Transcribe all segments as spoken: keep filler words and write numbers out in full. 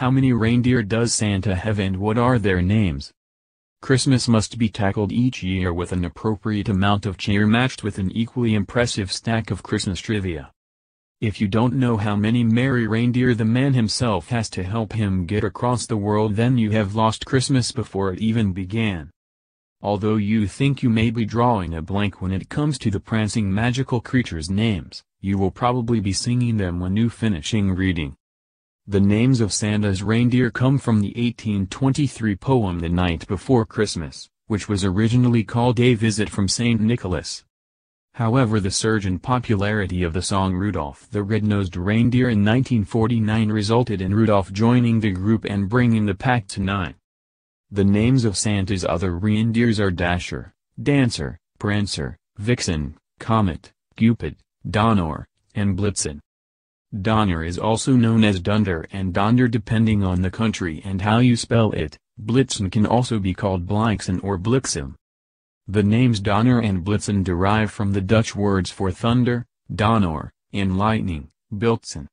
How many reindeer does Santa have and what are their names? Christmas must be tackled each year with an appropriate amount of cheer matched with an equally impressive stack of Christmas trivia. If you don't know how many merry reindeer the man himself has to help him get across the world, then you have lost Christmas before it even began. Although you think you may be drawing a blank when it comes to the prancing magical creatures' names, you will probably be singing them when you finishing reading. The names of Santa's reindeer come from the eighteen twenty-three poem The Night Before Christmas, which was originally called A Visit from Saint Nicholas. However, the surge in popularity of the song Rudolph the Red-Nosed Reindeer in nineteen forty-nine resulted in Rudolph joining the group and bringing the pack to nine. The names of Santa's other reindeers are Dasher, Dancer, Prancer, Vixen, Comet, Cupid, Donner, and Blitzen. Donner is also known as Dunder and Donder depending on the country and how you spell it. Blitzen can also be called Blixen or Blixem. The names Donner and Blitzen derive from the Dutch words for thunder, Donner, and lightning, Blitzen.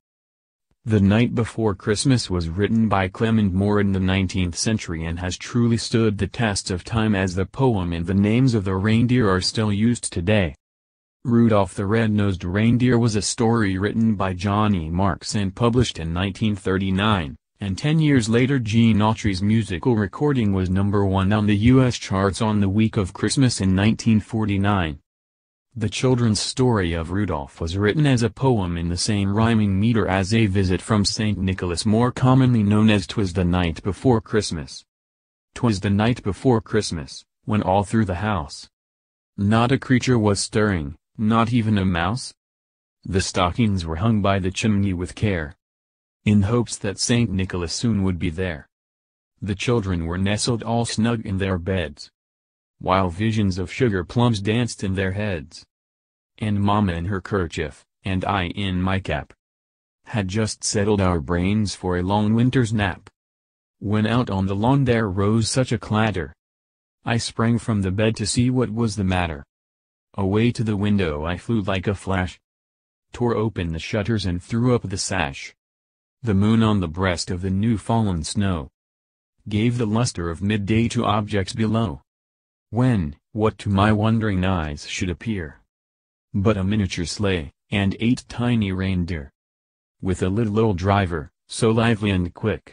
The Night Before Christmas was written by Clement Moore in the nineteenth century and has truly stood the test of time as the poem and the names of the reindeer are still used today. Rudolph the Red-Nosed Reindeer was a story written by Johnny Marks and published in nineteen thirty-nine, and ten years later Gene Autry's musical recording was number one on the U S charts on the week of Christmas in nineteen forty-nine. The children's story of Rudolph was written as a poem in the same rhyming meter as A Visit from Saint Nicholas, more commonly known as 'Twas the Night Before Christmas. 'Twas the night before Christmas, when all through the house not a creature was stirring, not even a mouse. The stockings were hung by the chimney with care, in hopes that Saint Nicholas soon would be there. The children were nestled all snug in their beds, while visions of sugar plums danced in their heads. And Mama in her kerchief, and I in my cap, had just settled our brains for a long winter's nap, when out on the lawn there rose such a clatter. I sprang from the bed to see what was the matter. Away to the window I flew like a flash, tore open the shutters and threw up the sash. The moon on the breast of the new-fallen snow gave the luster of midday to objects below. When, what to my wondering eyes should appear but a miniature sleigh, and eight tiny reindeer, with a little old driver, so lively and quick.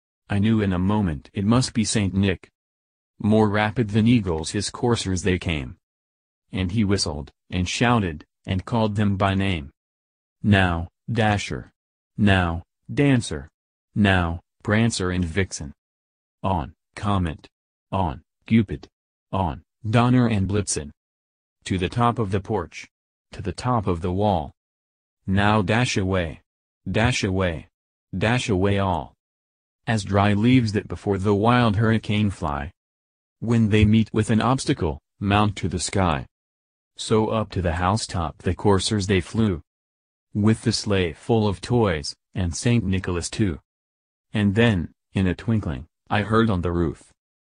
I knew in a moment it must be Saint Nick. More rapid than eagles his coursers they came, and he whistled, and shouted, and called them by name. Now, Dasher. Now, Dancer. Now, Prancer and Vixen. On, Comet. On, Cupid. On, Donner and Blitzen. To the top of the porch. To the top of the wall. Now dash away. Dash away. Dash away all. As dry leaves that before the wild hurricane fly, when they meet with an obstacle, mount to the sky. So up to the housetop the coursers they flew, with the sleigh full of toys, and Saint Nicholas too. And then, in a twinkling, I heard on the roof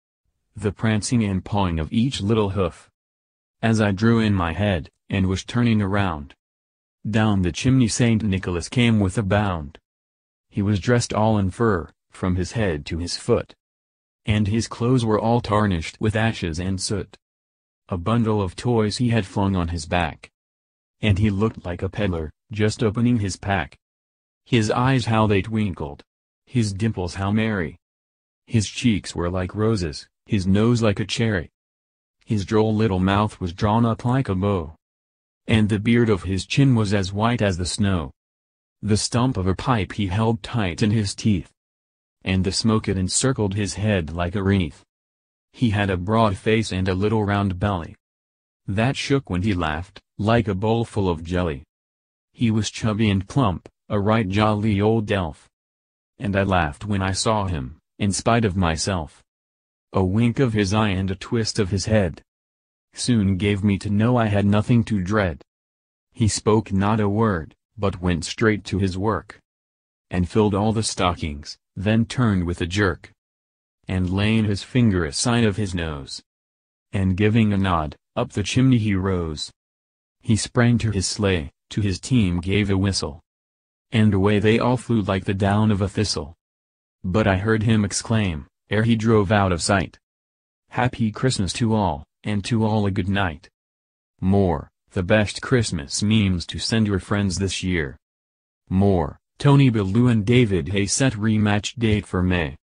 the prancing and pawing of each little hoof. As I drew in my head, and was turning around, down the chimney Saint Nicholas came with a bound. He was dressed all in fur, from his head to his foot, and his clothes were all tarnished with ashes and soot. A bundle of toys he had flung on his back, and he looked like a peddler, just opening his pack. His eyes how they twinkled, his dimples how merry. His cheeks were like roses, his nose like a cherry. His droll little mouth was drawn up like a bow, and the beard of his chin was as white as the snow. The stump of a pipe he held tight in his teeth, and the smoke it encircled his head like a wreath. He had a broad face and a little round belly that shook when he laughed, like a bowl full of jelly. He was chubby and plump, a right jolly old elf, and I laughed when I saw him, in spite of myself. A wink of his eye and a twist of his head soon gave me to know I had nothing to dread. He spoke not a word, but went straight to his work, and filled all the stockings, then turned with a jerk, and laying his finger aside of his nose, and giving a nod, up the chimney he rose. He sprang to his sleigh, to his team gave a whistle, and away they all flew like the down of a thistle. But I heard him exclaim, ere he drove out of sight. Happy Christmas to all, and to all a good night. More, the best Christmas memes to send your friends this year. More, Tony Bellew and David Hay set rematch date for May.